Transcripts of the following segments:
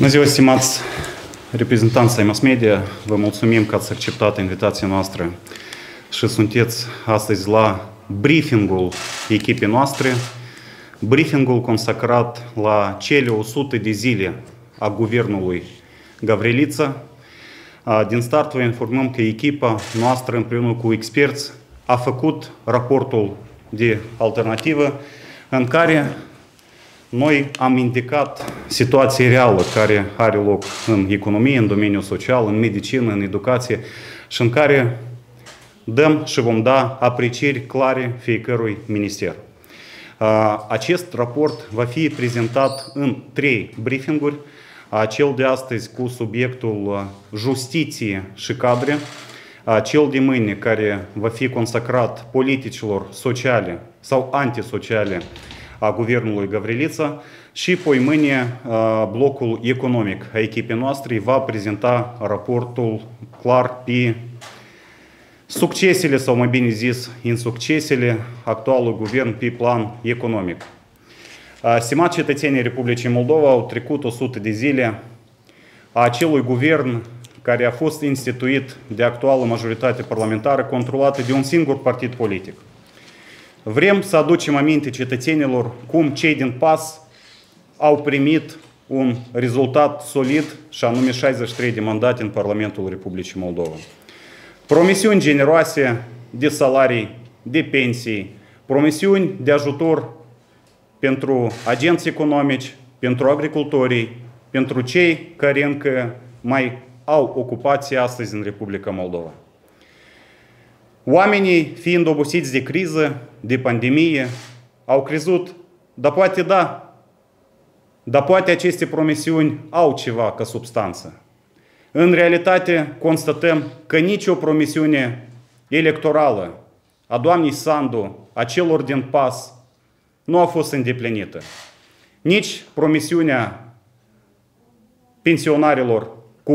Bună ziua, stimați reprezentanți ai mass media, vă mulțumim că ați acceptat invitația noastră și sunteți astăzi la briefingul echipei noastre, briefingul consacrat la cele 100 de zile a guvernului Gavrilița. Din start vă informăm că echipa noastră împreună cu experți a făcut raportul de alternativă în care noi am indicat situația reală care are loc în economie, în domeniul social, în medicină, în educație și în care dăm și vom da aprecieri clare fiecărui minister. Acest raport va fi prezentat în 3 briefinguri, cel de astăzi cu subiectul justiție și cadre, cel de mâine care va fi consacrat politicilor sociale sau antisociale a guvernului Gavrilița și poi mâine blocul economic a echipei noastre va prezenta raportul clar pe succesele sau mai bine zis insuccesele actualului guvern pe plan economic. Stimați cetățenii Republicii Moldova, au trecut 100 de zile a acelui guvern care a fost instituit de actuală majoritate parlamentară controlată de un singur partid politic. Vrem să aducem aminte cetățenilor cum cei din PAS au primit un rezultat solid și anume 63 de mandate în Parlamentul Republicii Moldova. Promisiuni generoase de salarii, de pensii, promisiuni de ajutor pentru agenți economici, pentru agricultorii, pentru cei care încă mai au ocupație astăzi în Republica Moldova. Oamenii, fiind obosiți de criză, de pandemie, au crezut, dar poate aceste promisiuni au ceva ca substanță. În realitate, constatăm că nicio promisiune electorală a doamnei Sandu, a celor din PAS, nu a fost îndeplinită. Nici promisiunea pensionarilor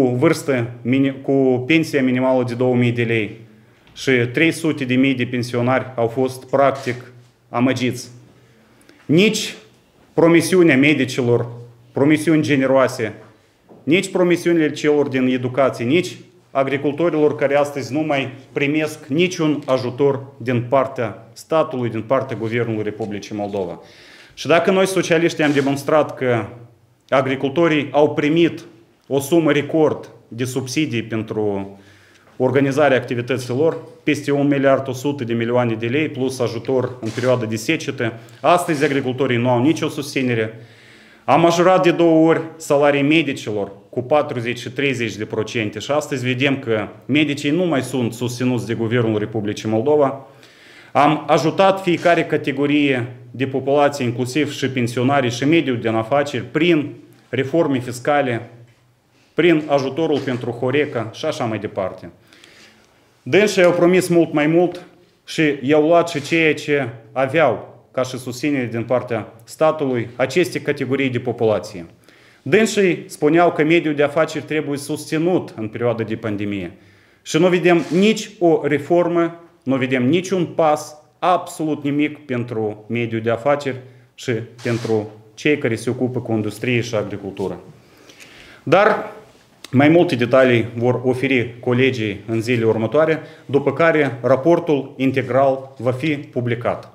cu pensia minimală de 2000 de lei și 300.000 de pensionari au fost practic amăgiți. Nici promisiunea medicilor, promisiuni generoase, nici promisiunile celor din educație, nici agricultorilor care astăzi nu mai primesc niciun ajutor din partea statului, din partea Guvernului Republicii Moldova. Și dacă noi socialiștii am demonstrat că agricultorii au primit o sumă record de subsidii pentru organizarea activităților, peste 1,1 miliard de lei, plus ajutor în perioada de secetă. Astăzi agricultorii nu au nicio susținere. Am majorat de 2 ori salarii medicilor cu 40 și 30% și astăzi vedem că medicii nu mai sunt susținuți de Guvernul Republicii Moldova. Am ajutat fiecare categorie de populație, inclusiv și pensionarii și mediul din afaceri, prin reforme fiscale, prin ajutorul pentru Horeca și așa mai departe. Dânsii au promis mult mai mult și i-au luat și ceea ce aveau ca și susținere din partea statului aceste categorii de populație. Dânsii spuneau că mediul de afaceri trebuie susținut în perioada de pandemie. Și nu vedem nici o reformă, nu vedem niciun pas, absolut nimic pentru mediul de afaceri și pentru cei care se ocupă cu industrie și agricultură. Dar mai multe detalii vor oferi colegii în zilele următoare, după care raportul integral va fi publicat.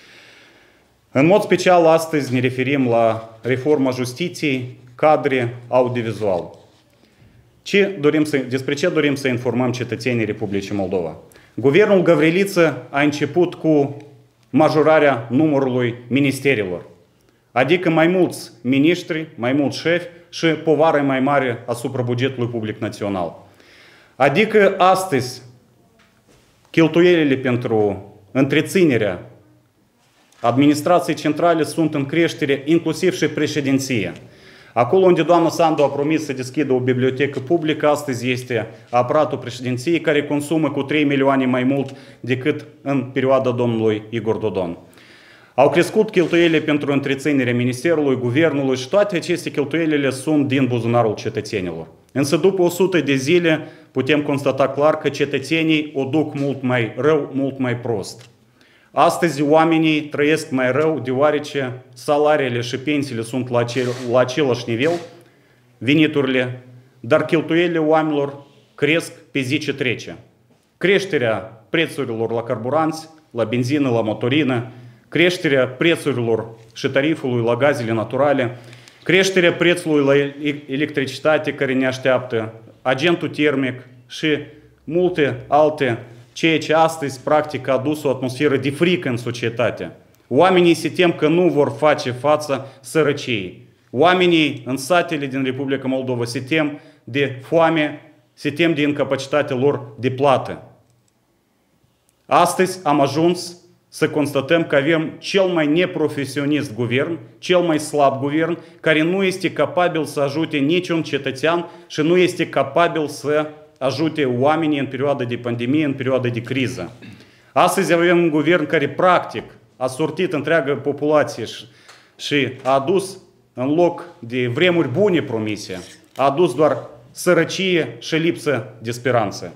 În mod special, astăzi ne referim la reforma justiției, cadre audiovizual. Despre ce dorim să informăm cetățenii Republicii Moldova? Guvernul Gavrilița a început cu majorarea numărului ministerilor, adică mai mulți miniștri, mai mulți șefi și povară mai mare asupra bugetului public național. Adică astăzi cheltuielile pentru întreținerea administrației centrale sunt în creștere, inclusiv și președinția. Acolo unde doamna Sandu a promis să deschidă o bibliotecă publică, astăzi este aparatul președinției care consumă cu 3 milioane mai mult decât în perioada domnului Igor Dodon. Au crescut cheltuielile pentru întreținerea Ministerului, Guvernului și toate aceste cheltuielile sunt din buzunarul cetățenilor. Însă după 100 de zile putem constata clar că cetățenii o duc mult mai rău, mult mai prost. Astăzi oamenii trăiesc mai rău deoarece salariile și pensiile sunt la același nivel, veniturile, dar cheltuielile oamenilor cresc pe zi ce trece. Creșterea prețurilor la carburanți, la benzină, la motorină, creșterea prețurilor și tarifului la gazele naturale, creșterea prețului la electricitate care ne așteaptă, agentul termic și multe alte, ceea ce astăzi practic a adus o atmosferă de frică în societate. Oamenii se tem că nu vor face față sărăciei. Oamenii în satele din Republica Moldova se tem de foame, se tem de incapacitatea lor de plată. Astăzi am ajuns să constatăm că avem cel mai neprofesionist guvern, cel mai slab guvern, care nu este capabil să ajute niciun cetățean și nu este capabil să ajute oamenii în perioada de pandemie, în perioada de criză. Astăzi avem un guvern care practic a sortit întreaga populație și a adus în loc de vremuri bune promise, a adus doar sărăcie și lipsă de speranță.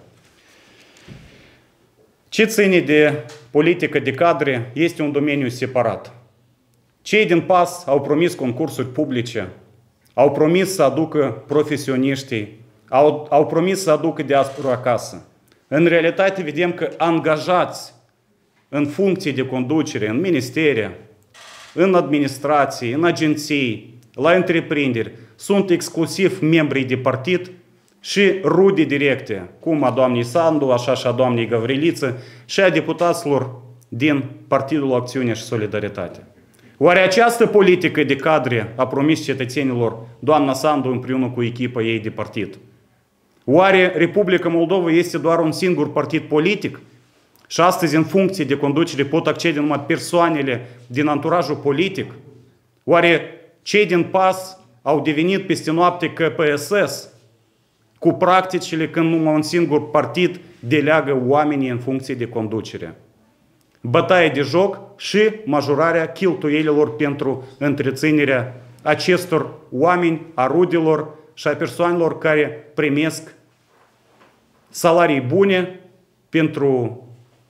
Ce ține de politică de cadre este un domeniu separat. Cei din PAS au promis concursuri publice, au promis să aducă profesioniștii, au promis să aducă diaspora acasă. În realitate vedem că angajați în funcții de conducere, în ministere, în administrații, în agenții, la întreprinderi, sunt exclusiv membrii de partid și rude directe, cum a doamnei Sandu, așa și a doamnei Gavriliță și a deputaților din Partidul Acțiune și Solidaritate. Oare această politică de cadre a promis cetățenilor doamna Sandu împreună cu echipa ei de partid? Oare Republica Moldova este doar un singur partid politic? Și astăzi în funcție de conducere pot accede numai persoanele din anturajul politic? Oare cei din PAS au devenit peste noapte KPSS cu practicile când numai un singur partid deleagă oamenii în funcție de conducere? Bătaie de joc și majorarea cheltuielilor pentru întreținerea acestor oameni, a rudelor și a persoanelor care primesc salarii bune pentru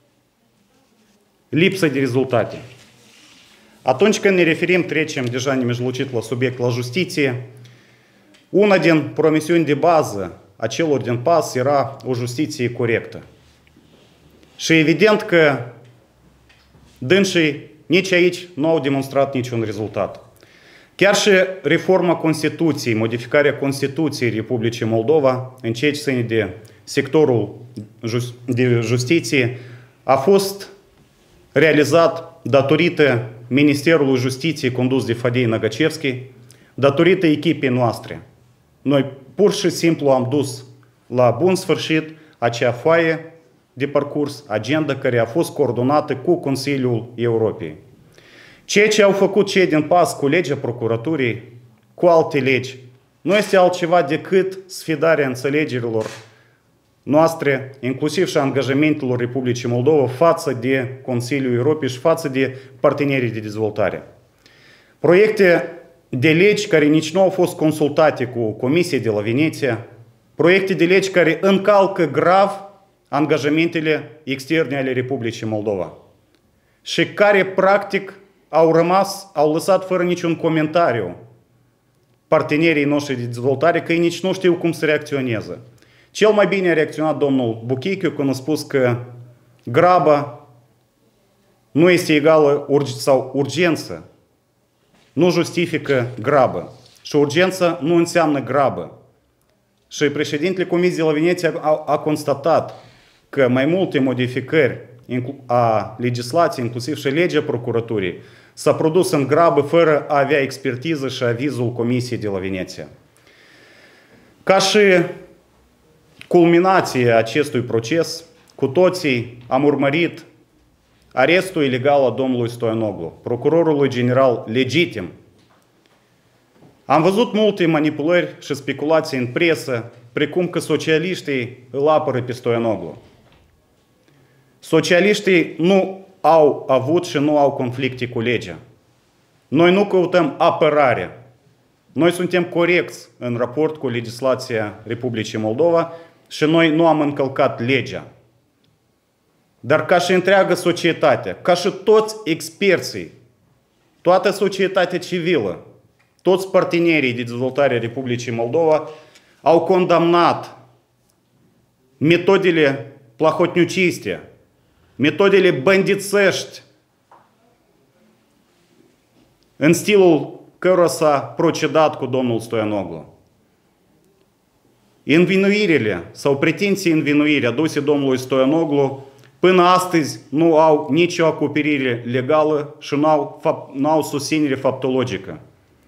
lipsă de rezultate. Atunci când ne referim, trecem deja nemijlocit la subiect, la justiție, una din promisiuni de bază a celor din PAS era o justiție corectă. Și evident că dânsii nici aici nu au demonstrat niciun rezultat. Chiar și reforma Constituției, modificarea Constituției Republicii Moldova, în ceea ce ține de sectorul de justiție, a fost realizat datorită Ministerului Justiției condus de Fadei Năgăcevski, datorită echipei noastre. Noi pur și simplu am dus la bun sfârșit acea foaie de parcurs, agenda care a fost coordonată cu Consiliul Europei. Ceea ce au făcut cei din PAS cu legea procuraturii, cu alte legi, nu este altceva decât sfidarea înțelegerilor noastre, inclusiv și angajamentelor Republicii Moldova față de Consiliul Europei și față de partenerii de dezvoltare. Proiecte de legi care nici nu au fost consultate cu Comisia de la Veneția, proiecte de legi care încalcă grav angajamentele externe ale Republicii Moldova și care practic au lăsat fără niciun comentariu partenerii noștri de dezvoltare că ei nici nu știu cum să reacționeze. Cel mai bine a reacționat domnul Buchichiu când a spus că graba nu este egală sau urgență nu justifică grabă și urgență nu înseamnă grabă. Și președintele Comisiei de la Veneția a constatat că mai multe modificări a legislației, inclusiv și legea procuraturii, s-a produs în grabă fără a avea expertiză și avizul Comisiei de la Veneția. Ca și culminație acestui proces, cu toții am urmărit arestul ilegal al domnului Stoianoglu, procurorului general legitim. Am văzut multe manipulări și speculații în presă, precum că socialiștii îl apără pe Stoianoglu. Socialiștii nu au avut și nu au conflicte cu legea. Noi nu căutăm apărare. Noi suntem corecți în raport cu legislația Republicii Moldova și noi nu am încălcat legea. Dar ca și întreaga societate, ca și toți experții, toată societatea civilă, toți partenerii de dezvoltare a Republicii Moldova au condamnat metodele plahotniuciste, metodele bandițești în stilul cărora s-a procedat cu domnul Stoianoglu. Învinuirile sau pretenții învinuiri aduse domnului Stoianoglu până astăzi nu au nicio acoperire legală și nu au susținere faptologică.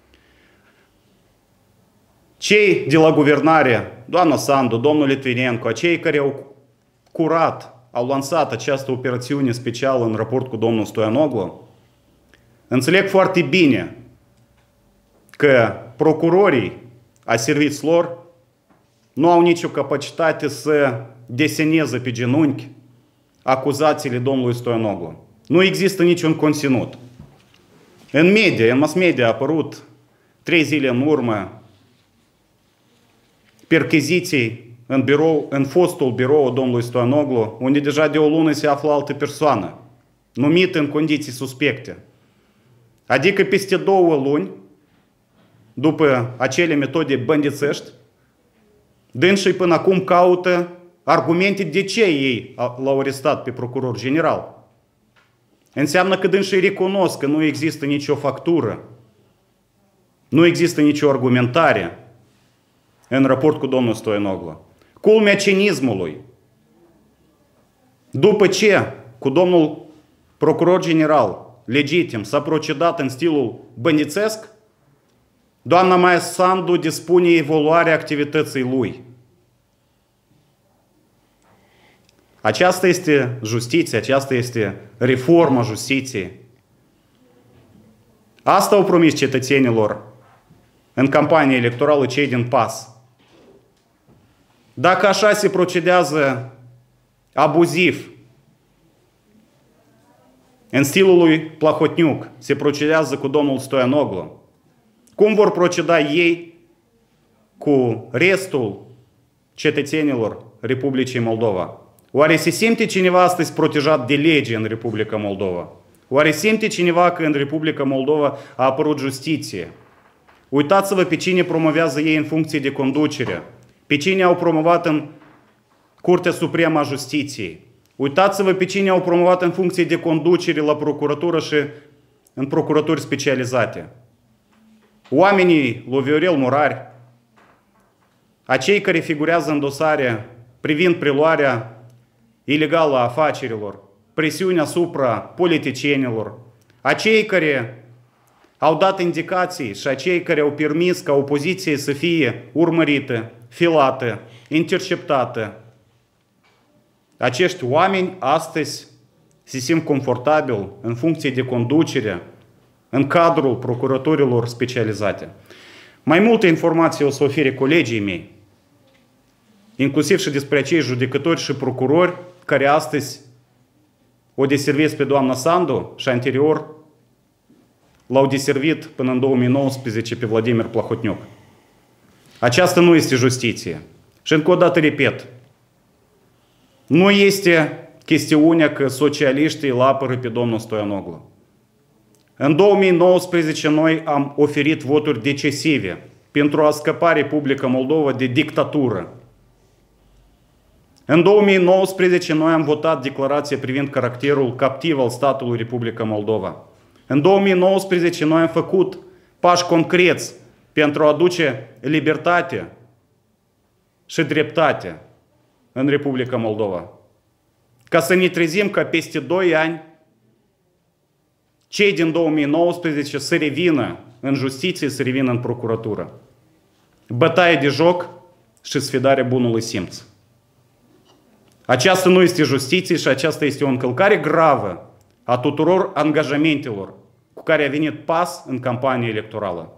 Cei de la guvernare, doamna Sandu, domnul Litvinenko, cei care au curat, au lansat această operațiune specială în raport cu domnul Stoianoglu, înțeleg foarte bine că procurorii a serviți lor nu au nicio capacitate să deseneze pe genunchi acuzațiile domnului Stoianoglu. Nu există niciun conținut. În media, în mass media a apărut 3 zile în urmă percheziții în fostul birou domnului Stoianoglu, unde deja de o lună se află altă persoană, numită în condiții suspecte. Adică peste 2 luni, după acele metode bandițești, dânsii până acum caută argumente de ce ei l-au arestat pe procuror general. Înseamnă că dânsii recunosc că nu există nicio factură, nu există nicio argumentare în raport cu domnul Stoianoglu. Culmea cinismului. După ce cu domnul procuror general legitim s-a procedat în stilul bandițesc, doamna Maia Sandu dispune evoluarea activității lui. Aceasta este justiție, aceasta este reforma justiției. Asta au promis cetățenilor în campania electorală cei din PAS. Dacă așa se procedează abuziv, în stilul lui Plahotniuc, se procedează cu domnul Stoianoglu, cum vor proceda ei cu restul cetățenilor Republicii Moldova? Oare se simte cineva astăzi protejat de lege în Republica Moldova? Oare simte cineva că în Republica Moldova a apărut justiție? Uitați-vă pe cine promovează ei în funcție de conducere, pe cine au promovat în Curtea Supremă a Justiției. Uitați-vă pe cine au promovat în funcție de conducere la procuratură și în procuraturi specializate. Oamenii lui Viorel Murari, acei care figurează în dosare privind preluarea ilegală a afacerilor, presiunea asupra politicienilor, acei care au dat indicații și acei care au permis ca opoziție să fie urmărită, filată, interceptată. Acești oameni astăzi se simt confortabil în funcție de conducere în cadrul procuraturilor specializate. Mai multe informații o să ofere colegii mei, inclusiv și despre acei judecători și procurori care astăzi o deservesc pe doamna Sandu și anterior l-au deservit până în 2019 pe Vladimir Plahotniuc. Aceasta nu este justiție. Și încă o dată repet, nu este chestiunea că socialiștii îl apără pe domnul Stoianoglu. În 2019 noi am oferit voturi decisive pentru a scăpa Republica Moldova de dictatură. În 2019 noi am votat declarația privind caracterul captiv al statului Republica Moldova. În 2019 noi am făcut pași concreți pentru a aduce libertate și dreptate în Republica Moldova. Ca să ne trezim că peste 2 ani cei din 2019 să revină în justiție, să revină în procuratură. Bătaie de joc și sfidare bunului simț. Aceasta nu este justiție și aceasta este o încălcare gravă a tuturor angajamentelor cu care a venit PAS în campania electorală.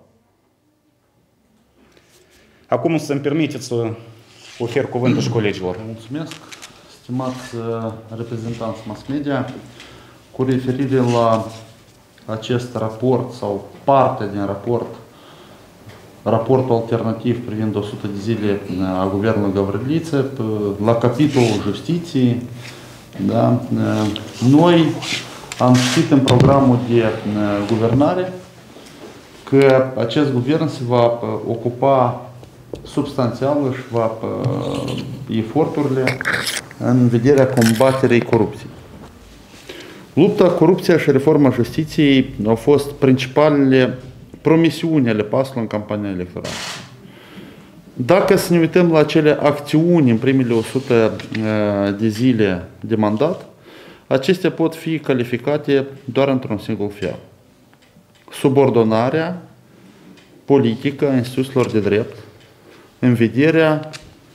Acum să-mi permiteți să ofer cuvântul și colegilor. Mulțumesc, stimați reprezentanți mass media, cu referire la acest raport sau parte din raport, raportul alternativ privind 100 de zile a Guvernului Gavrilidze, la capitolul justiției, da, noi am citit în programul de guvernare că acest guvern se va ocupa substanțial, își va eforturile în vederea combaterii corupției. Lupta, corupția și reforma justiției au fost principalele promisiuni ale PAS-ului în campania electorală. Dacă să ne uităm la acele acțiuni în primele 100 de zile de mandat, acestea pot fi calificate doar într-un singur fel. Subordonarea politică a instituțiilor de drept în vederea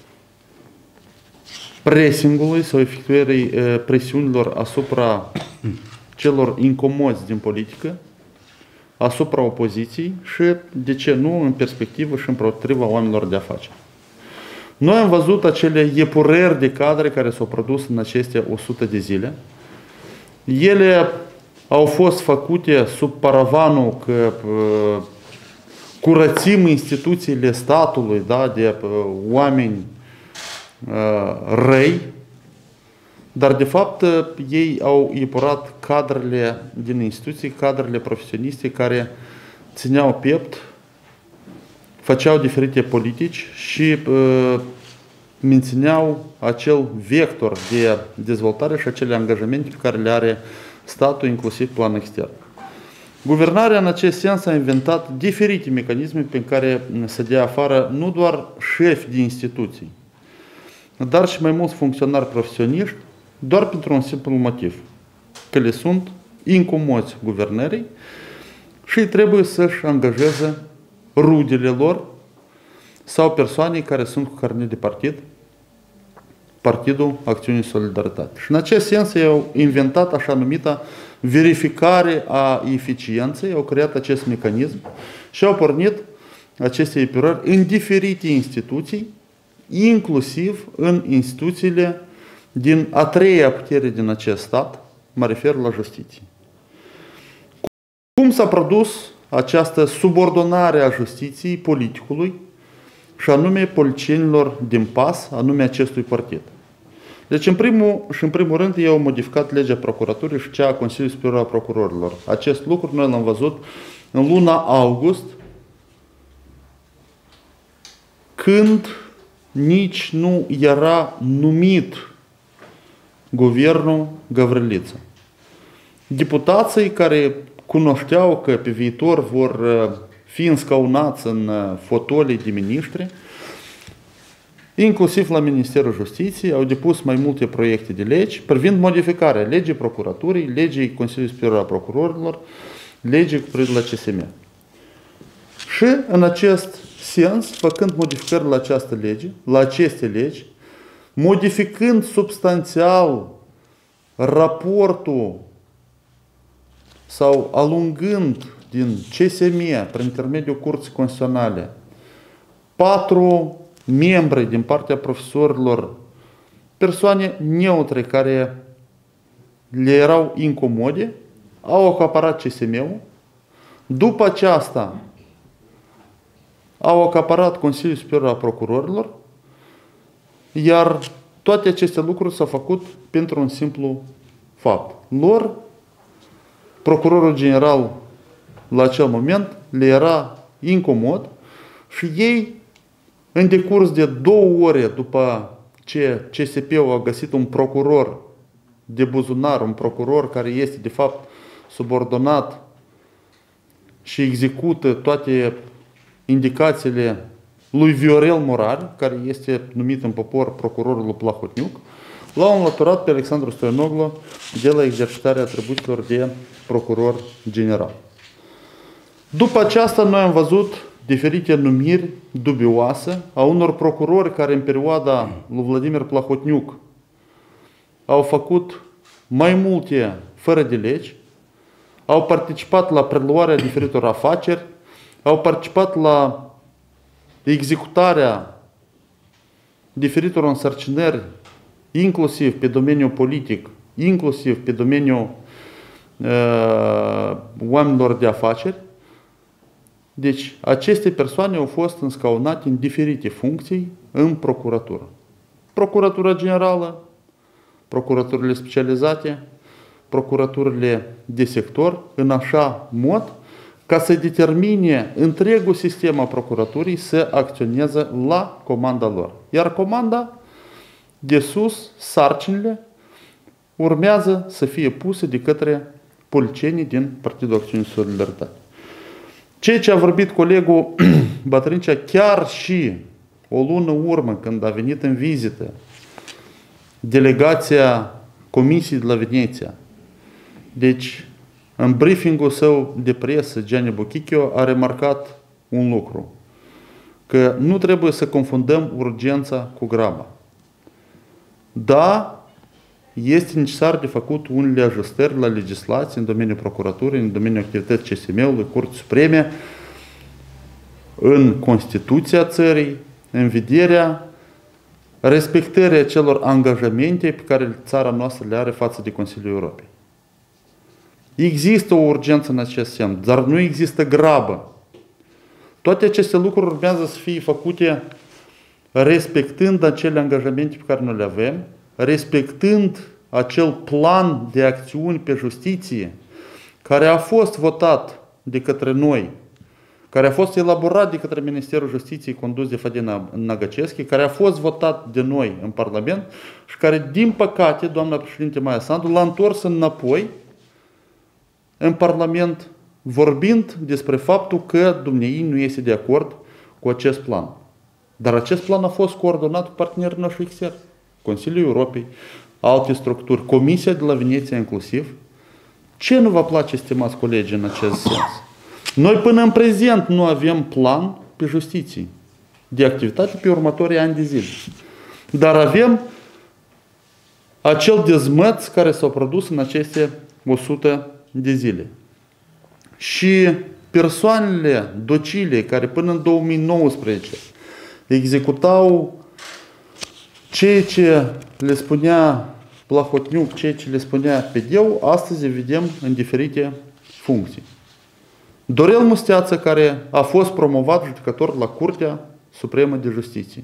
pressingului sau efectuării presiunilor asupra celor incomozi din politică, asupra opoziției și, de ce nu, în perspectivă și împotriva oamenilor de afaceri. Noi am văzut acele iepurări de cadre care s-au produs în aceste 100 de zile. Ele au fost făcute sub paravanul că curățim instituțiile statului, da, de oameni răi, dar de fapt ei au epurat cadrele din instituții, cadrele profesioniste care țineau piept, făceau diferite politici și mențineau acel vector de dezvoltare și acele angajamente pe care le are statul, inclusiv plan extern. Guvernarea în acest sens a inventat diferite mecanisme prin care să dea afară nu doar șefi de instituții, dar și mai mulți funcționari profesioniști, doar pentru un simplu motiv, că le sunt incomozi guvernării și trebuie să-și angajeze rudele lor sau persoane care sunt cu carnet de partid, Partidul Acțiunii Solidaritate. Și în acest sens ei au inventat așa numita verificare a eficienței, au creat acest mecanism și au pornit aceste epurări în diferite instituții, inclusiv în instituțiile din a treia putere din acest stat, mă refer la justiție. Cum s-a produs această subordonare a justiției politicului și anume politicienilor din PAS, anume acestui partid? Deci, în primul rând, ei au modificat legea procuraturii și cea a Consiliului Superior al Procurorilor. Acest lucru noi l-am văzut în luna august, când nici nu era numit guvernul Gavriliță. Deputații care cunoșteau că pe viitor vor fi înscaunați în fotolii de miniștri, inclusiv la Ministerul Justiției, au depus mai multe proiecte de legi privind modificarea legii procuraturii, legii Consiliului Superior al Procurorilor, legii cu privire la CSM. Și în acest sens, făcând modificări la această lege, la aceste legi, modificând substanțial raportul sau alungând din CSM, prin intermediul Curții Constituționale, 4 membri din partea profesorilor, persoane neutre care le erau incomode, au acaparat CSM-ul. După aceasta au acaparat Consiliul Superior al Procurorilor, iar toate aceste lucruri s-au făcut pentru un simplu fapt. Lor, procurorul general la acel moment le era incomod și ei, în decurs de 2 ore după ce CSP-ul a găsit un procuror de buzunar, un procuror care este de fapt subordonat și execută toate indicațiile lui Viorel Morar, care este numit în popor procurorul lui Plahotniuc, l-au înlăturat pe Alexandru Stoianoglu de la exercitarea atribuțiilor de procuror general. După aceasta noi am văzut diferite numiri dubioase a unor procurori care în perioada lui Vladimir Plahotniuc au făcut mai multe fără de legi, au participat la preluarea diferitor afaceri, au participat la executarea diferitor însărcinări, inclusiv pe domeniul politic, inclusiv pe domeniul oamenilor de afaceri. Deci, aceste persoane au fost înscaunate în diferite funcții în procuratură. Procuratura generală, procuraturile specializate, procuraturile de sector, în așa mod ca să determine întregul sistem a procuraturii să acționeze la comanda lor. Iar comanda de sus, sarcinile, urmează să fie puse de către policienii din Partidul Acțiune și Solidaritate. Ceea ce a vorbit colegul Bătrâncea, chiar și o lună urmă, când a venit în vizită delegația Comisiei de la Veneția, deci în briefingul său de presă, Gianni Buchichio a remarcat un lucru, că nu trebuie să confundăm urgența cu graba. Da, este necesar de făcut unele ajustări la legislație în domeniul procuraturii, în domeniul activității CSM-ului, Curții Supreme, în Constituția țării, în vederea respectării acelor angajamente pe care țara noastră le are față de Consiliul Europei. Există o urgență în acest sens, dar nu există grabă. Toate aceste lucruri urmează să fie făcute respectând acele angajamente pe care noi le avem, respectând acel plan de acțiuni pe justiție care a fost votat de către noi, care a fost elaborat de către Ministerul Justiției condus de Fadina Nagaceschi, care a fost votat de noi în Parlament și care, din păcate, doamna președinte Maia Sandu l-a întors înapoi în Parlament, vorbind despre faptul că dumneai nu este de acord cu acest plan. Dar acest plan a fost coordonat cu partenerii noștri externi, Consiliul Europei, alte structuri, Comisia de la Veneția inclusiv. Ce nu vă place, stimați colegi, în acest sens? Noi până în prezent nu avem plan pe justiție de activitate pe următorii ani de zile. Dar avem acel dezmăț care s-a produs în aceste 100 de zile. Și persoanele docile care până în 2019 executau ceea ce le spunea Plahotniuc, ceea ce le spunea Pedeu, astăzi vedem în diferite funcții. Dorel Musteață, care a fost promovat judecător la Curtea Supremă de Justiție.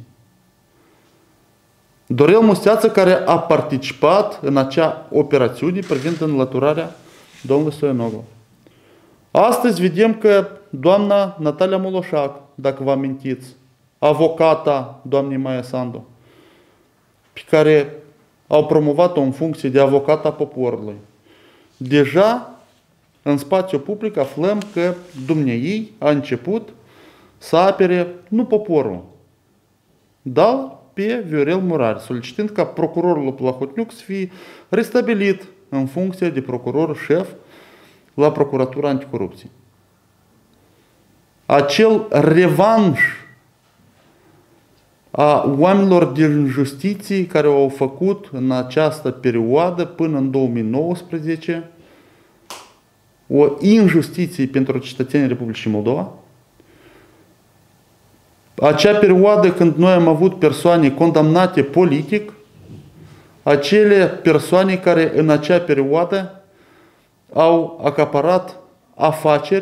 Dorel Musteață, care a participat în acea operațiune privind înlăturarea domnului Stoianoglu. Astăzi vedem că doamna Natalia Moloșac, dacă vă amintiți, avocata doamnei Maia Sandu, pe care au promovat-o în funcție de avocata poporului. Deja, în spațiul public, aflăm că dumneai a început să apere nu poporul, dar pe Viorel Murari, solicitând ca procurorul Plahotniuc să fie restabilit în funcție de procuror șef la Procuratura Anticorupție. Acel revanș a oamenilor din justiție care au făcut în această perioadă până în 2019 o injustiție pentru cetățenii Republicii Moldova. Acea perioadă când noi am avut persoane condamnate politic, acele persoane care în acea perioadă au acaparat afaceri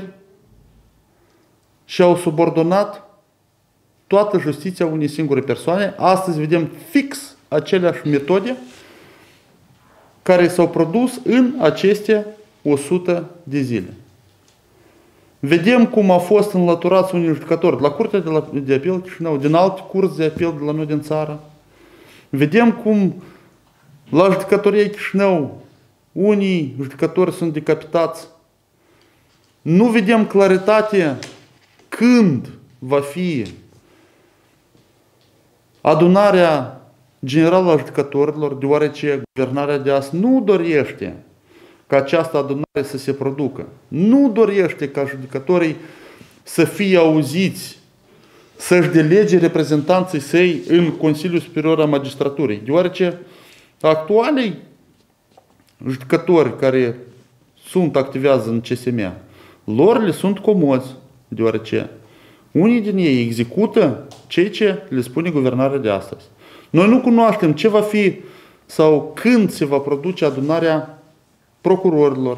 și au subordonat toată justiția unei singure persoane. Astăzi vedem fix aceleași metode care s-au produs în aceste 100 de zile. Vedem cum au fost înlăturați unii judecători de la Curtea de Apel Chișinău, din alte curți de apel de la noi din țară. Vedem cum la judecătoria Chișinău unii judecători sunt decapitați. Nu vedem claritate când va fi adunarea generală a judecătorilor, deoarece guvernarea de azi nu dorește ca această adunare să se producă. Nu dorește ca judecătorii să fie auziți, să-și delege reprezentanții săi în Consiliul Superior al Magistraturii, deoarece actualii judecători care activează în CSM, lor le sunt comozi, deoarece unii din ei execută ceea ce le spune guvernarea de astăzi. Noi nu cunoaștem ce va fi sau când se va produce adunarea procurorilor.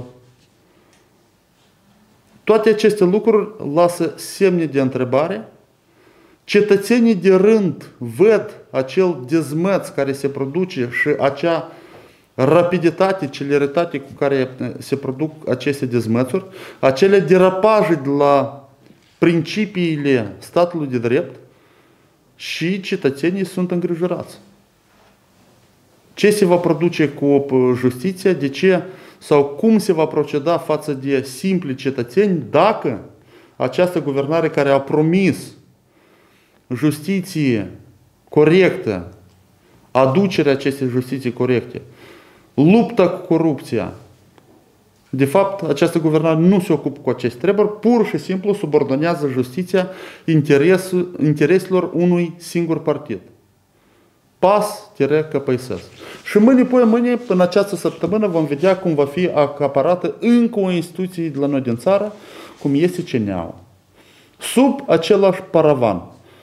Toate aceste lucruri lasă semne de întrebare. Cetățenii de rând văd acel dezmăț care se produce și acea rapiditate, celeritate cu care se produc aceste dezmățuri, acele derapaje de la principiile statului de drept și cetățenii sunt îngrijorați. Ce se va produce cu justiția, de ce sau cum se va proceda față de simpli cetățeni dacă această guvernare care a promis justiție corectă, aducerea acestei justiții corecte, lupta cu corupția, de fapt, această guvernare nu se ocupă cu aceste treburi, pur și simplu subordonează justiția intereselor unui singur partid. PAS-KPSS. Și mâine, în această săptămână, vom vedea cum va fi acaparată încă o instituție de la noi din țară, cum este CNA-ul. Sub același paravan.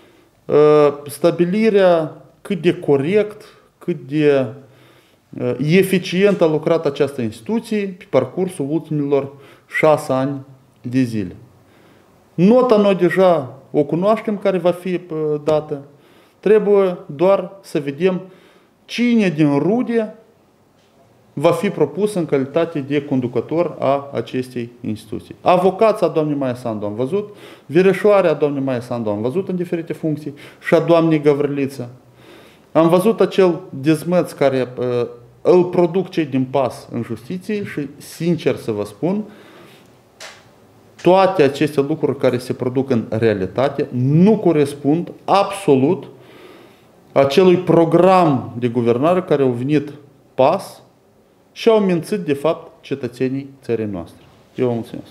Stabilirea cât de corect, cât de eficient a lucrat această instituție pe parcursul ultimilor 6 ani de zile. Nota noi deja o cunoaștem care va fi dată. Trebuie doar să vedem cine din rude va fi propus în calitate de conducător a acestei instituții. Avocața doamnei Maia Sandu am văzut, verișoarea doamnei Maia Sandu am văzut în diferite funcții și a doamnei Gavriliță. Am văzut acel dezmăț care îl produc cei din PAS în justiție și, sincer să vă spun, toate aceste lucruri care se produc în realitate nu corespund absolut acelui program de guvernare care au venit PAS și au mințit, de fapt, cetățenii țării noastre. Eu vă mulțumesc.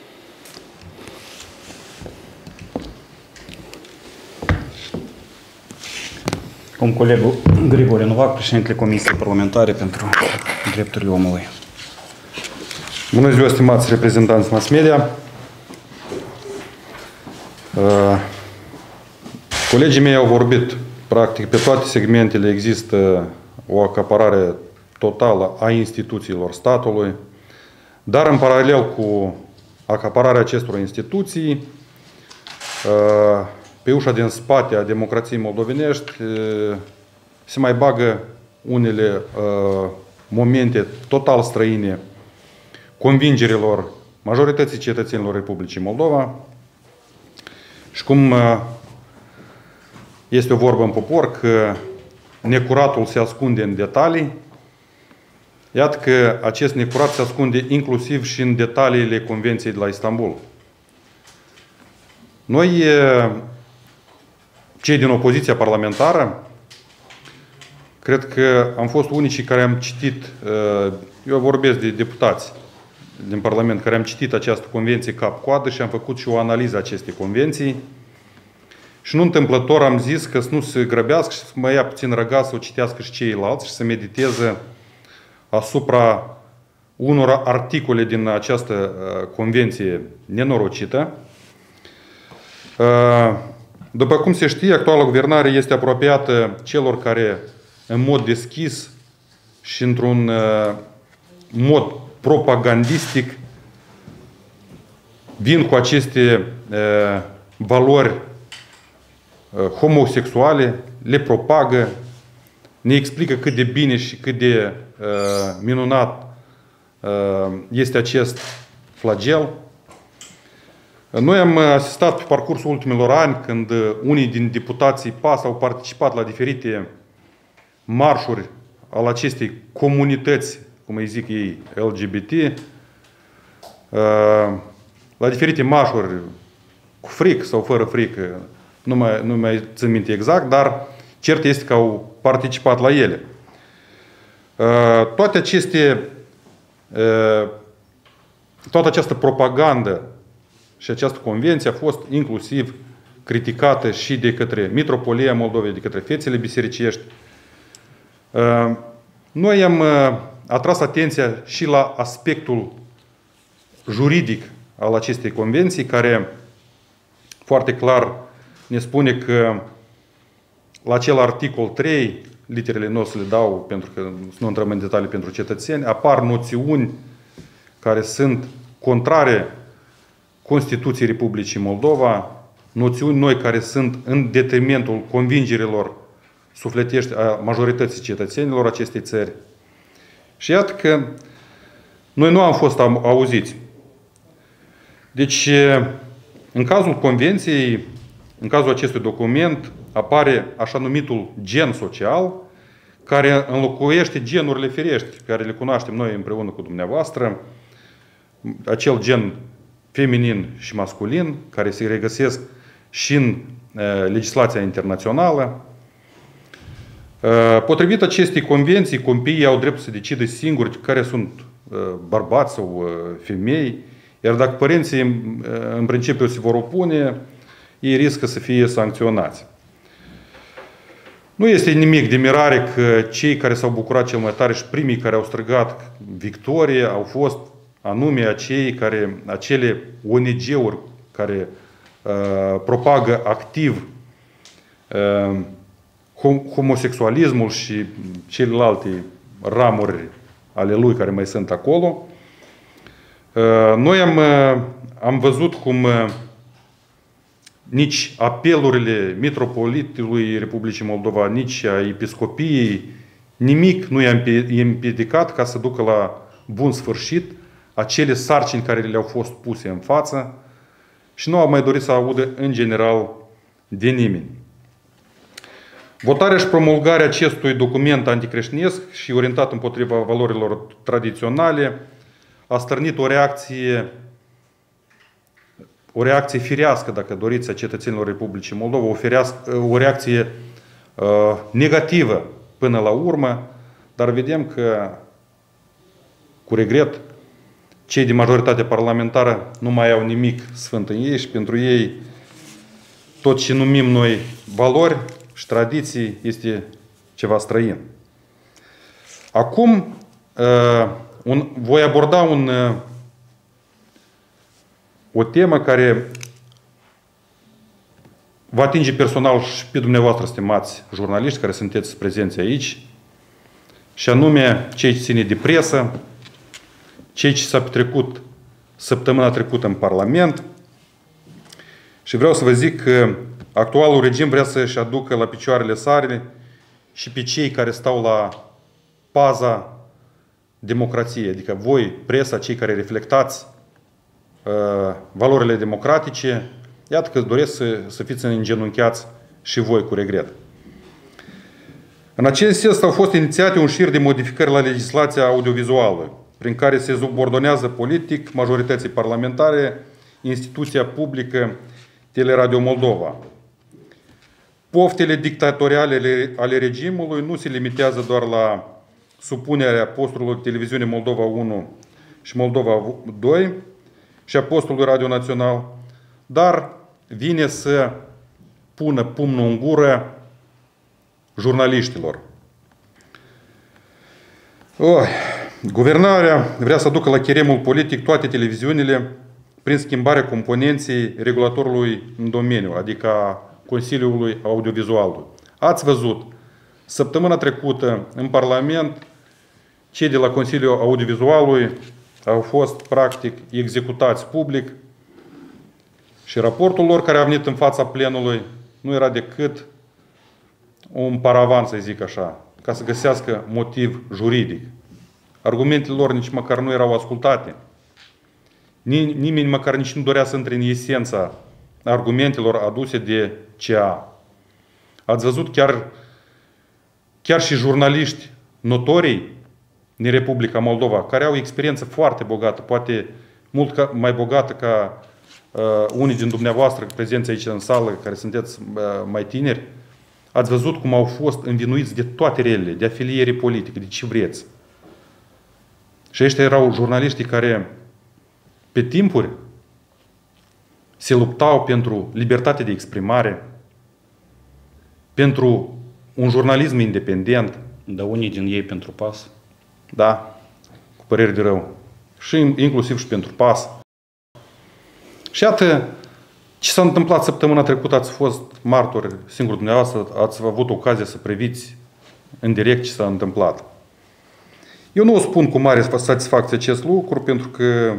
Cum colegul Grigore Novac, președintele Comisiei Parlamentare pentru Drepturile Omului. Bună ziua, stimați reprezentanți mass media. Colegii mei au vorbit, practic, pe toate segmentele există o acaparare totală a instituțiilor statului, dar în paralel cu acapararea acestor instituții, pe ușa din spate a democrației moldovenești se mai bagă unele momente total străine convingerilor majorității cetățenilor Republicii Moldova. Și cum este o vorbă în popor că necuratul se ascunde în detalii, iată că acest necurat se ascunde inclusiv și în detaliile Convenției de la Istanbul. Noi, cei din opoziția parlamentară, cred că am fost unicii care am citit, eu vorbesc de deputați din Parlament, care am citit această convenție cap-coadă și am făcut și o analiză a acestei convenții. Și nu întâmplător am zis că să nu se grăbească și să mă ia puțin răgaz să o citească și ceilalți și să mediteze asupra unor articole din această convenție nenorocită. După cum se știe, actuala guvernare este apropiată celor care în mod deschis și într-un mod propagandistic vin cu aceste valori homosexuale, le propagă, ne explică cât de bine și cât de minunat este acest flagel. Noi am asistat pe parcursul ultimilor ani când unii din deputații PAS au participat la diferite marșuri al acestei comunități, cum îi zic ei, LGBT, la diferite marșuri cu frică sau fără frică, nu mai țin minte exact, dar cert este că au participat la ele. Toată această propagandă și această convenție a fost inclusiv criticată și de către Mitropolia Moldovei, de către fețele bisericești. Noi am atras atenția și la aspectul juridic al acestei convenții, care foarte clar ne spune că la acel articol 3, literele nu o să le dau pentru că nu intrăm în detalii pentru cetățeni, apar noțiuni care sunt contrare Constituției Republicii Moldova, noțiuni noi care sunt în detrimentul convingerilor sufletești a majorității cetățenilor acestei țări. Și iată că noi nu am fost auziți. Deci, în cazul convenției, în cazul acestui document, apare așa numitul gen social, care înlocuiește genurile firești, pe care le cunoaștem noi împreună cu dumneavoastră, acel gen feminin și masculin, care se regăsesc și în legislația internațională. Potrivit acestei convenții, copiii au dreptul să decidă singuri care sunt bărbați sau femei, iar dacă părinții în principiu se vor opune, ei riscă să fie sancționați. Nu este nimic de mirare că cei care s-au bucurat cel mai tare și primii care au strigat victorie au fost anume acele ONG-uri care propagă activ homosexualismul și celelalte ramuri ale lui care mai sunt acolo. Noi am văzut cum nici apelurile Mitropolitului Republicii Moldova, nici a Episcopiei, nimic nu i-a împiedicat ca să ducă la bun sfârșit acele sarcini care le-au fost puse în față și nu au mai dorit să audă în general de nimeni. Votarea și promulgarea acestui document anticreștinesc și orientat împotriva valorilor tradiționale a stârnit o reacție firească, dacă doriți, a cetățenilor Republicii Moldova, o reacție negativă până la urmă, dar vedem că, cu regret, cei de majoritate parlamentară nu mai au nimic sfânt în ei și pentru ei tot ce numim noi valori și tradiții este ceva străin. Acum voi aborda o temă care va atinge personal și pe dumneavoastră, stimați jurnaliști care sunteți prezenți aici, și anume ceea ce ține de presă, ceea ce s-a petrecut săptămâna trecută în Parlament. Și vreau să vă zic că actualul regim vrea să-și aducă la picioarele sale și pe cei care stau la paza democrației, adică voi, presa, cei care reflectați valorile democratice, iată că doresc să fiți îngenunchiați și voi, cu regret. În acest sens au fost inițiate un șir de modificări la legislația audiovizuală, prin care se subordonează politic majorității parlamentare instituția publică Teleradio Moldova. Poftele dictatoriale ale regimului nu se limitează doar la supunerea posturilor televiziunii Moldova 1 și Moldova 2 și a postului Radio Național, dar vine să pună pumnul în gură jurnaliștilor. Guvernarea vrea să ducă la cheremul politic toate televiziunile prin schimbarea componenței regulatorului în domeniu, adică a Consiliului Audiovizualului. Ați văzut, săptămâna trecută în Parlament, cei de la Consiliul Audiovizualului au fost practic executați public și raportul lor care a venit în fața plenului nu era decât un paravan, să zic așa, ca să găsească motiv juridic. Argumentele lor nici măcar nu erau ascultate. Nimeni măcar nici nu dorea să intre în esența argumentelor aduse de CA. Ați văzut chiar și jurnaliști notorii din Republica Moldova, care au experiență foarte bogată, poate mult mai bogată ca unii din dumneavoastră prezenți aici în sală, care sunteți mai tineri. Ați văzut cum au fost învinuiți de toate relele, de afiliere politică, de ce vreți. Și ăștia erau jurnaliștii care pe timpuri se luptau pentru libertate de exprimare, pentru un jurnalism independent. Dar unii din ei pentru PAS. Da, cu păreri de rău. Și inclusiv și pentru PAS. Și iată ce s-a întâmplat săptămâna trecută. Ați fost martori singur dumneavoastră, ați avut ocazia să priviți în direct ce s-a întâmplat. Eu nu o spun cu mare satisfacție acest lucru, pentru că,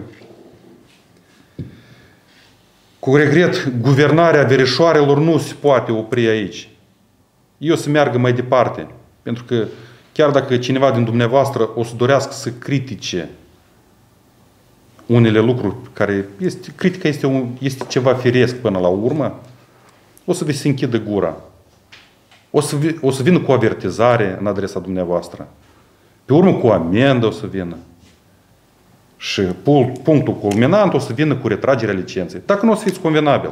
cu regret, guvernarea verișoarelor nu se poate opri aici. Eu să meargă mai departe, pentru că chiar dacă cineva din dumneavoastră o să dorească să critique unele lucruri care critica este ceva firesc până la urmă, o să vi se închidă gura. O să vină cu avertizare în adresa dumneavoastră. Pe urmă cu amendă o să vină. Și punctul culminant o să vină cu retragerea licenței. Dacă nu o să fiți convenabil.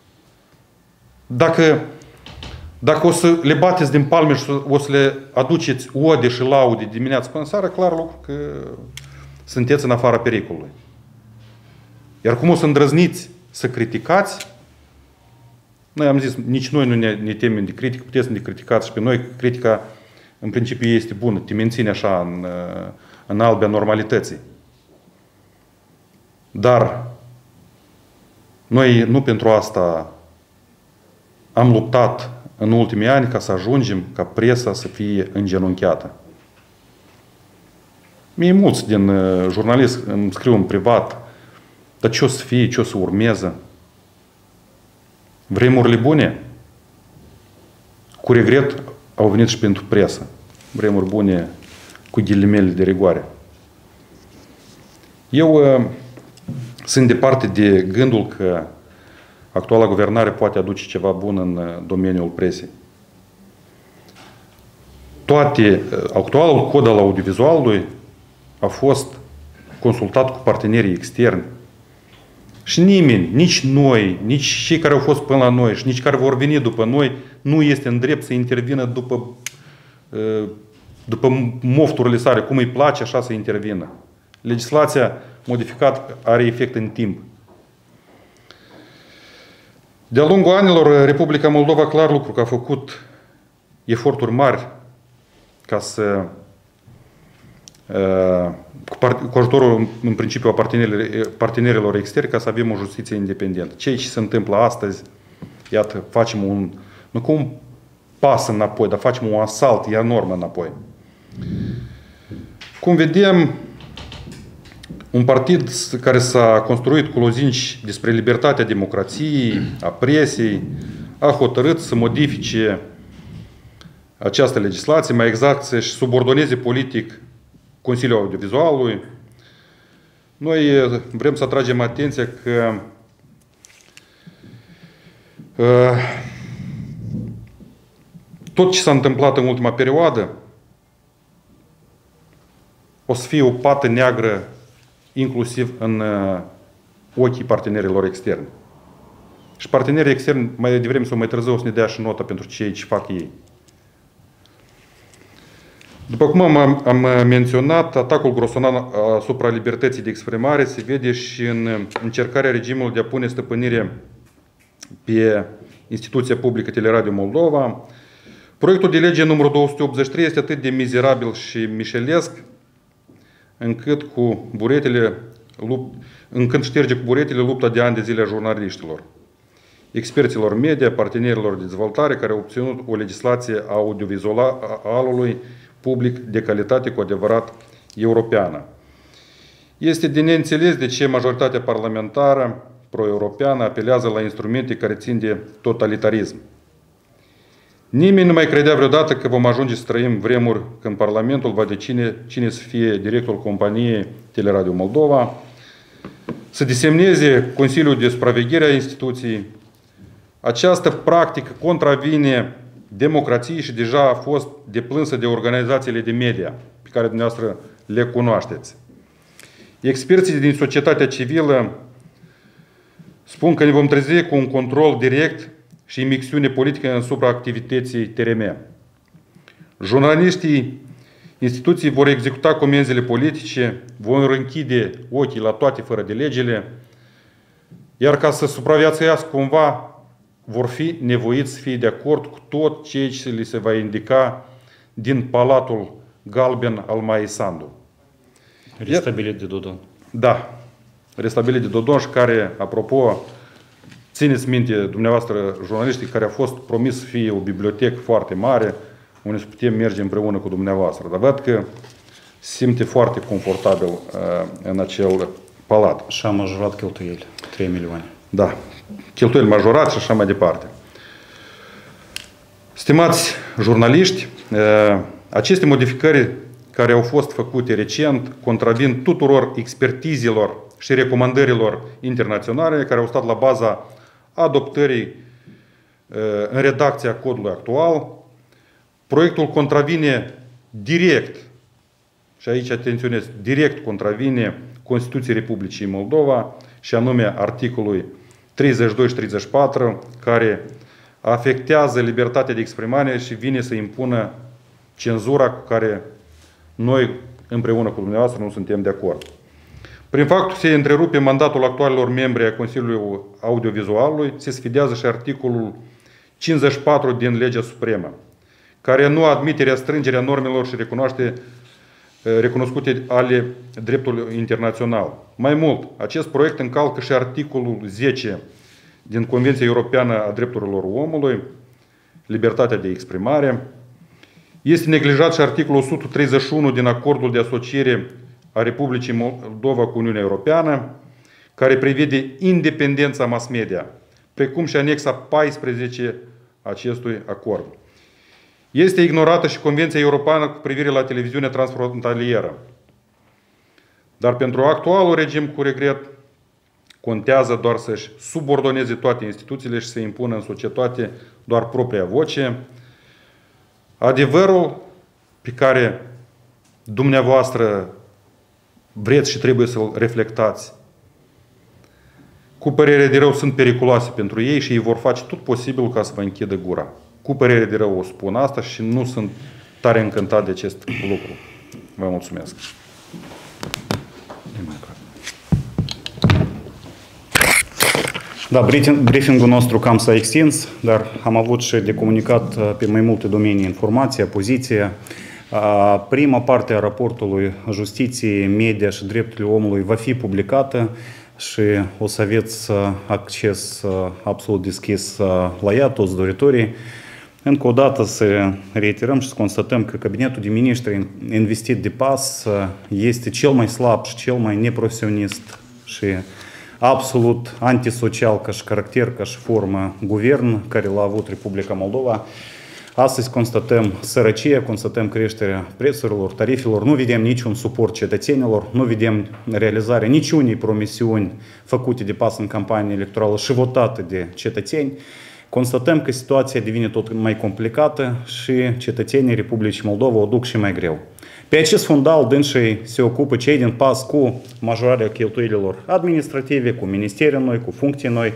Dacă o să le bateți din palme și o să le aduceți ode și laude dimineața până seara, clar lucru că sunteți în afara pericolului. Iar cum o să îndrăzniți să criticați, noi am zis, nici noi nu ne temem de critică, puteți să ne criticați și pe noi. Critica, în principiu, este bună, te menține așa în albea normalității. Dar noi nu pentru asta am luptat în ultimii ani ca să ajungem ca presa să fie îngenunchiată. Mie mulți din jurnaliști îmi scriu în privat, dar ce o să fie, ce o să urmeze? Vremurile bune, cu regret, au venit și pentru presă. Vremuri bune cu ghilimele de rigoare. Eu sunt departe de gândul că actuala guvernare poate aduce ceva bun în domeniul presei. Actualul cod al audiovizualului a fost consultat cu partenerii externi. Și nimeni, nici noi, nici cei care au fost până la noi și nici care vor veni după noi, nu este în drept să intervină după mofturile sale, cum îi place, așa să intervină. Legislația modificată are efect în timp. De-a lungul anilor, Republica Moldova, clar lucru că a făcut eforturi mari ca să, cu ajutorul, în principiu, a partenerilor externi, ca să avem o justiție independentă. Ceea ce se întâmplă astăzi, iată, facem nu cu un pas înapoi, dar facem un asalt enorm înapoi. Cum vedem, un partid care s-a construit cu lozinci despre libertatea democrației, a presei, a hotărât să modifice această legislație, mai exact să-și subordoneze politic Consiliul Audiovizualului. Noi vrem să atragem atenția că tot ce s-a întâmplat în ultima perioadă o să fie o pată neagră inclusiv în ochii partenerilor externi. Și partenerii externi, mai devreme sau mai târziu, o să ne dea și nota pentru ceea ce fac ei. După cum am menționat, atacul grosolan asupra libertății de exprimare se vede și în încercarea regimului de a pune stăpânire pe instituția publică Teleradio Moldova. Proiectul de lege numărul 283 este atât de mizerabil și mișelesc, încât șterge cu buretele lupta de ani de zile a jurnaliștilor, experților media, partenerilor de dezvoltare care au obținut o legislație a audiovizualului public de calitate cu adevărat europeană. Este de neînțeles de ce majoritatea parlamentară pro-europeană apelează la instrumente care țin de totalitarism. Nimeni nu mai credea vreodată că vom ajunge să trăim vremuri când Parlamentul va decide cine să fie directorul companiei Teleradio Moldova, să desemneze Consiliul de Supraveghere a instituției. Această practică contravine democrației și deja a fost deplânsă de organizațiile de media, pe care dumneavoastră le cunoașteți. Experții din societatea civilă spun că ne vom trezi cu un control direct și imixtiune politică asupra activității TRM. Jurnaliștii instituții vor executa comenzile politice, vor închide ochii la toate fără de legile, iar ca să supraviețuiască cumva, vor fi nevoiți să fie de acord cu tot ceea ce li se va indica din Palatul Galben al Maii Sandu. Restabilit de Dodon. Da, restabilit de Dodon și care, apropo, țineți minte, dumneavoastră, jurnaliștii, care a fost promis să fie o bibliotecă foarte mare, unde să putem merge împreună cu dumneavoastră. Dar văd că se simte foarte confortabil în acel palat. Și am majorat cheltuieli, 3 milioane. Da, cheltuieli majorați și așa mai departe. Stimați jurnaliști, Aceste modificări care au fost făcute recent contravin tuturor expertizelor și recomandărilor internaționale care au stat la baza adoptării în redacția codului actual. Proiectul contravine direct, și aici atenționez, direct contravine Constituției Republicii Moldova, și anume articolului 32 și 34, care afectează libertatea de exprimare și vine să impună cenzura cu care noi, împreună cu dumneavoastră, nu suntem de acord. Prin faptul se întrerupe mandatul actualilor membri ai Consiliului Audiovizualului, se sfidează și articolul 54 din Legea Supremă, care nu admite restrângerea normelor și recunoscute ale dreptului internațional. Mai mult, acest proiect încalcă și articolul 10 din Convenția Europeană a Drepturilor Omului, libertatea de exprimare. Este neglijat și articolul 131 din Acordul de asociere a Republicii Moldova cu Uniunea Europeană, care prevede independența mass media, precum și anexa 14 acestui acord. Este ignorată și Convenția Europeană cu privire la televiziunea transfrontalieră. Dar pentru actualul regim, cu regret, contează doar să-și subordoneze toate instituțiile și să impună în societate doar propria voce. Adevărul pe care dumneavoastră vreți și trebuie să-l reflectați, cu părere de rău, sunt periculoase pentru ei și ei vor face tot posibilul ca să vă închidă gura. Cu părere de rău o spun asta și nu sunt tare încântat de acest lucru. Vă mulțumesc. Da, briefingul nostru cam s-a extins, dar am avut și de comunicat pe mai multe domenii informația, poziția. Prima parte a raportului Justiției, Media și Drepturile Omului va fi publicată și o să aveți acces absolut deschis la ea, toți doritorii. Încă o dată să reiterăm și să constatăm că Cabinetul de Miniștri investit de PAS este cel mai slab și cel mai neprofesionist și absolut antisocial ca și caracter, ca și formă guvern care l-a avut Republica Moldova. Astăzi constatăm sărăcie, constatăm creșterea prețurilor, tarifelor, nu vedem niciun suport cetățenilor, nu vedem realizarea niciunei promisiuni făcute de PAS în campanie electorală și votate de cetățeni. Constatăm că situația devine tot mai complicată și cetățenii Republicii Moldova o duc și mai greu. Pe acest fundal, dânsii se ocupă cei din PAS cu majorarea cheltuielilor administrative, cu ministerii noi, cu funcții noi,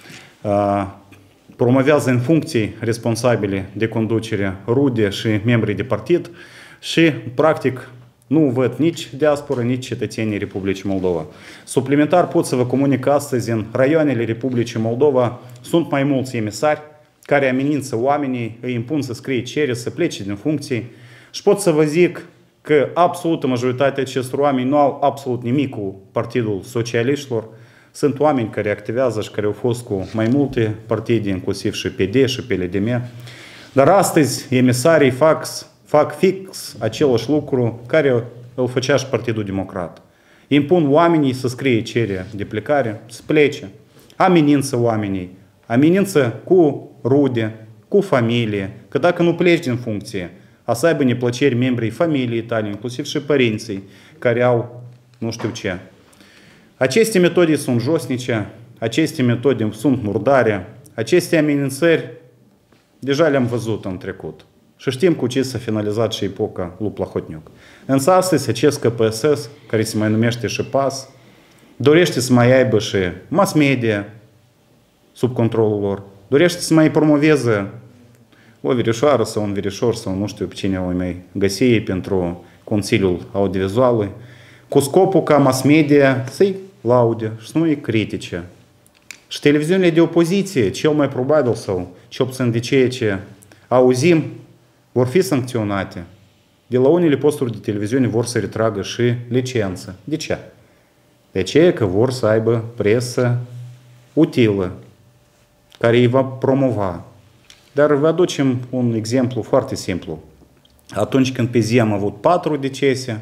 promovează în funcții responsabile de conducere rude și membrii de partid și, practic, nu văd nici diaspora, nici cetățenii Republicii Moldova. Suplimentar pot să vă comunic astăzi în raioanele Republicii Moldova sunt mai mulți emisari care amenință oamenii, îi impun să scrie cereri, să plece din funcții și pot să vă zic că absolută majoritatea acestor oameni nu au absolut nimic cu Partidul Socialiștilor. Sunt oameni care activează și care au fost cu mai multe partide, inclusiv și PD și PLDM. Dar astăzi emisarii fac fix același lucru care îl făcea și Partidul Democrat. Impun oamenii să scrie cerere de plecare, să plece. Amenință oamenii, amenință cu rude, cu familie, că dacă nu pleci din funcție, a să aibă neplăceri membrii familiei tale, inclusiv și părinții care au nu știu ce. Aceste metode sunt josnice, aceste metode sunt murdare, aceste amenințări deja le-am văzut în trecut. Și știm cu ce s-a finalizat și epoca lui Plahotniuc. Însă astăzi acest KPSS, care se mai numește și PAS, dorește să mai aibă și mass media sub controlul lor, dorește să mai promoveze o verișoară sau un verișor sau nu știu pe cine o mai găsi pentru Consiliul Audiovizualului, cu scopul ca mass media să-i laude și să nu-i critice. Și televiziunile de opoziție, cel mai probabil sau cel puțin de ceea ce auzim, vor fi sancționate. De la unele posturi de televiziune vor să retragă și licență. De ce? De aceea că vor să aibă presă utilă, care îi va promova. Dar vă aducem un exemplu foarte simplu. Atunci când pe zi am avut 4 decese,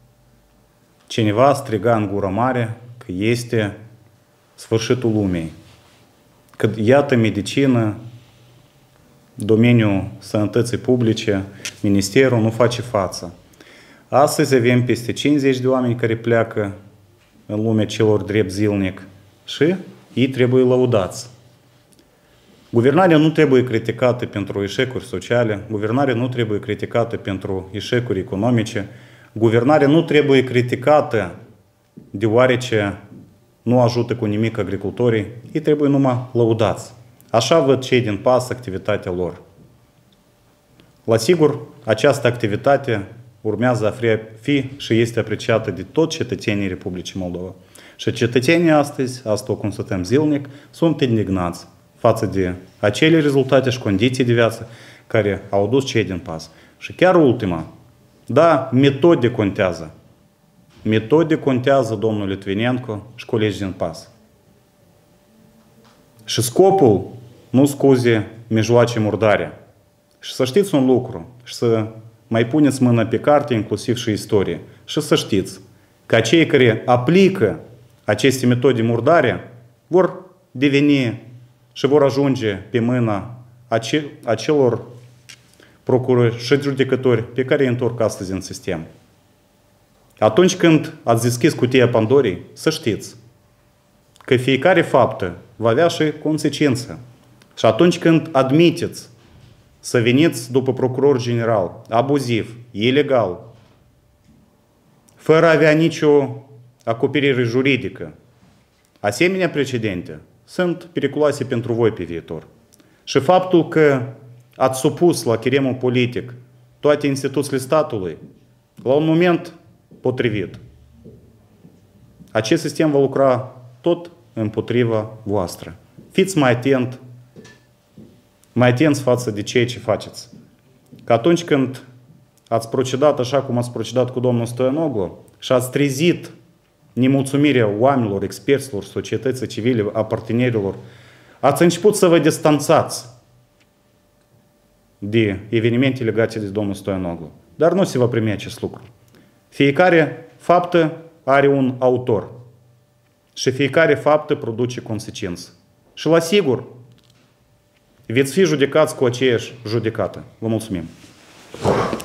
cineva striga în gură mare că este sfârșitul lumii. Că iată medicină domeniul sănătății publice, Ministerul nu face față. Astăzi avem peste 50 de oameni care pleacă în lumea celor drept zilnic și ei trebuie lăudați. Guvernarea nu trebuie criticată pentru eșecuri sociale, guvernarea nu trebuie criticată pentru eșecuri economice, guvernarea nu trebuie criticată deoarece nu ajută cu nimic agricultorii, ei trebuie numai lăudați. Așa văd cei din PAS activitatea lor. La sigur, această activitate urmează a fi și este apreciată de toți cetățenii Republicii Moldova. Și cetățenii astăzi, asta o constatăm zilnic, sunt indignați față de acele rezultate și condiții de viață care au dus cei din PAS. Și chiar ultima, da, metode contează. Metode contează, domnul Litvinenko și colegii din PAS. Și scopul nu scuze mijloace murdare. Și să știți un lucru, și să mai puneți mâna pe carte, inclusiv și istorie. Și să știți că cei care aplică aceste metode murdare vor deveni și vor ajunge pe mâna acelor procurori și judecători pe care îi întorc astăzi în sistem. Atunci când ați deschis cutia Pandorii, să știți că fiecare faptă va avea și consecință. Și atunci când admiteți să veniți după procuror general, abuziv, ilegal, fără a avea nicio acoperire juridică, asemenea precedente sunt periculoase pentru voi pe viitor. Și faptul că ați supus la cheremul politic toate instituțiile statului, la un moment potrivit, acest sistem va lucra tot împotriva voastră. Fiți mai atenți față de ceea ce faceți. Că atunci când ați procedat așa cum ați procedat cu domnul Stoianoglu și ați trezit nemulțumirea oamenilor, experților, societății civile, a partenerilor, ați început să vă distanțați de evenimente legate de domnul Stoianoglu. Dar nu se va primi acest lucru. Fiecare faptă are un autor și fiecare faptă produce consecințe. Și la sigur, veți fi judecați cu aceeași judecată. Vă mulțumim!